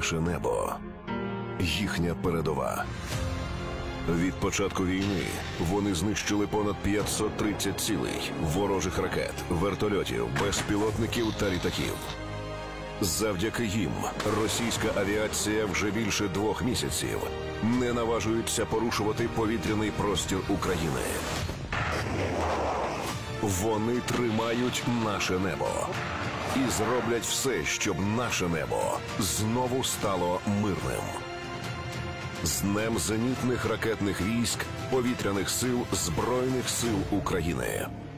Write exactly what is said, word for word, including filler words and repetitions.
наше небо. Їхня передова. Від початку війни вони знищили понад п'ятсот тридцять цілей ворожих ракет, вертольотів, безпілотників та літаків. Завдяки їм російська авіація вже більше двох місяців не наважується порушувати повітряний простір України. Вони тримають наше небо і зроблять все, щоб наше небо знову стало мирним. З Днем зенітних ракетних військ Повітряних сил Збройних сил України.